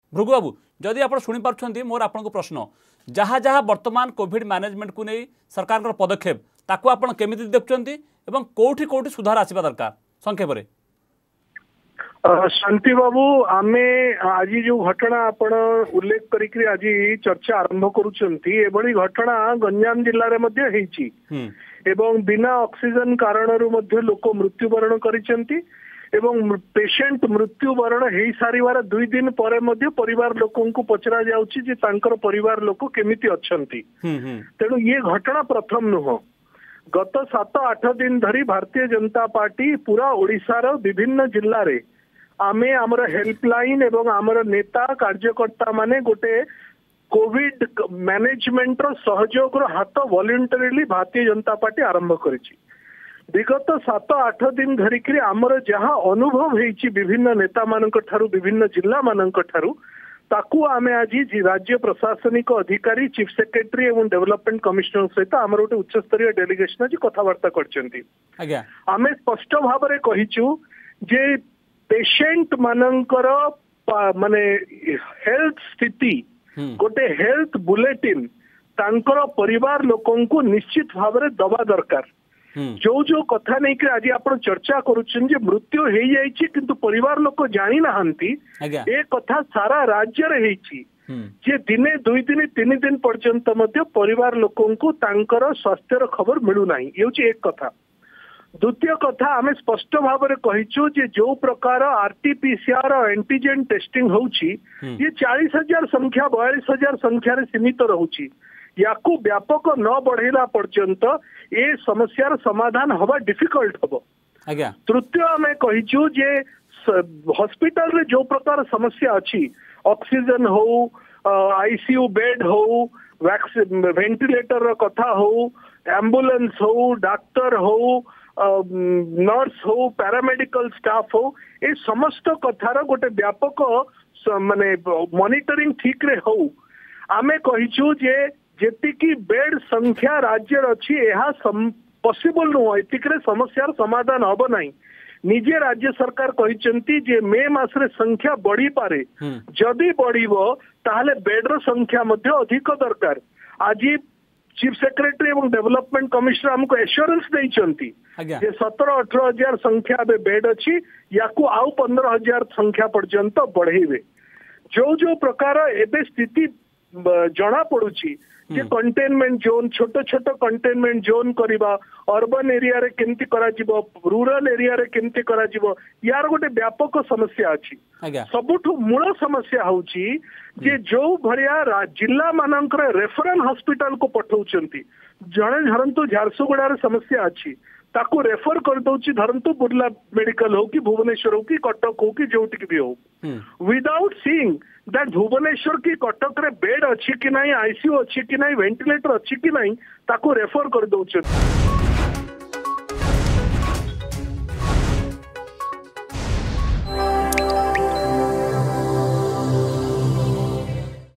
भृगु बाबू जदि आप शुणी पार्टी मोर आपको प्रश्न जहाँ जहाँ वर्तमान कोविड मैनेजमेंट को नहीं सरकार पदक्षेप ताकू आप केमिति देखुंत एवं कोठी कोठी सुधार आसवा दरकार संक्षेप में। शांति बाबू आमे आज जो घटना आपण उल्लेख करी आज चर्चा आरंभ करुचंती एभली घटना गंजाम जिले में मध्य हेची एवं बिना ऑक्सीजन कारणरू मध्य लोक मृत्युवरण करिसंती एवं पेशेंट मृत्युवरण हो सारिवार 2 दिन पर मध्य परिवार लोकों को पचरा जाउची जे तांकर परिवार लोक केमिति अछंती। तेणु ये घटना प्रथम नुह। गत 7-8 दिन धरी भारतीय जनता पार्टी पूरा ओडिशार विभिन्न जिल्ला रे आमे आमर हेल्पलाइन एवं आमर नेता कार्यकर्ता माने गोटे कोविड मैनेजमेंट रो सहयोग रो हाथ वॉलंटरीली भारतीय जनता पार्टी आरंभ करिछि। विगत 7-8 दिन धरिकी आमर जहाँ अनुभव होइछि विभिन्न नेता मानक ठारू विभिन्न जिला मानक ठारू ताकू आमे आज राज्य प्रशासनिक अधिकारी चीफ सेक्रेटरी एवं डेवलपमेंट कमिश्नर सहित आमर गोटे उच्च स्तरीय डेलीगेशन आज कथबार्ता करछंती। आमे स्पष्ट भाव में कहिछु जे पेशेंट मानकर माने हेल्थ स्थिति गोटे हेल्थ बुलेटिन तांकर परिवार लोकों को निश्चित भाव में दबा दरकार। जो कथा नहीं कि आज आप चर्चा करुछन जे मृत्यु हो जाइछि किंतु परिवार लोक जानी नाहंती ए कथा सारा राज्य रे हेछि जे दिने 2 दिन 3 दिन पर्यंत मध्य परिवार लोकों को तांकर स्वास्थ्य खबर मिलू नाही। ये होछि एक कथा। द्वितीय कथा आमे स्पष्ट भाव में कहिछु जे जो प्रकार आरटीपीसीआर एंटीजेन टेस्टिंग होउछि ये 40,000 संख्या 42,000 संख्या रे सीमित रहउछि। याकू व्यापक न बढ़ेला पर्यंत ए समस्यार समाधान हवा डिफिकल्ट हबो। तृतीय आमे कहिछु जे हॉस्पिटल रे जो प्रकार समस्या अछि ऑक्सीजन हो आईसीयू बेड हो वैक्सीन वेंटिलेटर कथा हो एम्बुलेंस हो डॉक्टर हो नर्स हो पैरामेडिकल स्टाफ हो ए समस्त कथार गोटे व्यापक माने मॉनिटरिंग ठीक रे हो। आमे कहिछु जे जेतिकी बेड संख्या राज्य अच्छी यह पॉसिबल नुह एतिकरे समस्यार समाधान हब नहीं। निजे राज्य सरकार कहिसंती जे मे मास रे संख्या बढ़ी पारे जदि बढ़िबो ताहले बेड रो संख्या मध्य अधिक दरकार। आज चीफ सेक्रेटरी एवं डेवलपमेंट कमिश्नर हमको एश्योरेंस देइचंती जे 17-18 हजार संख्या बे बेड अच्छी याकू आउ 15,000 संख्या पर्यंत बढ़ेबे। जो प्रकार एबे स्थिति जना पड़ुची जे कंटेनमेंट जोन छोट छोट कंटेनमेंट जोन करिबा अर्बन एरिया रे केमती करा जिवो रूरल एरिया रे केमती करा जिवो यार गोटे व्यापक समस्या अछि। सबुठु मूल समस्या होउची जे जो भरिया जिला मानकर रेफरल हॉस्पिटल को पठाउचंती जणे धरंतु झारसुगुड़ा रे समस्या अछि ताकू रेफर कर दउची धरंतु बुर्ला मेडिकल हो कि भुवनेश्वर हो कि कटक हो कि जोटिक भी हो विदाउट सीइंग दैट भुवनेश्वर की कटक रे बेड अच्छी कि नहीं आईसीयू अच्छी कि नहीं वेंटिलेटर अच्छी कि नहीं ताकू रेफर कर दउची।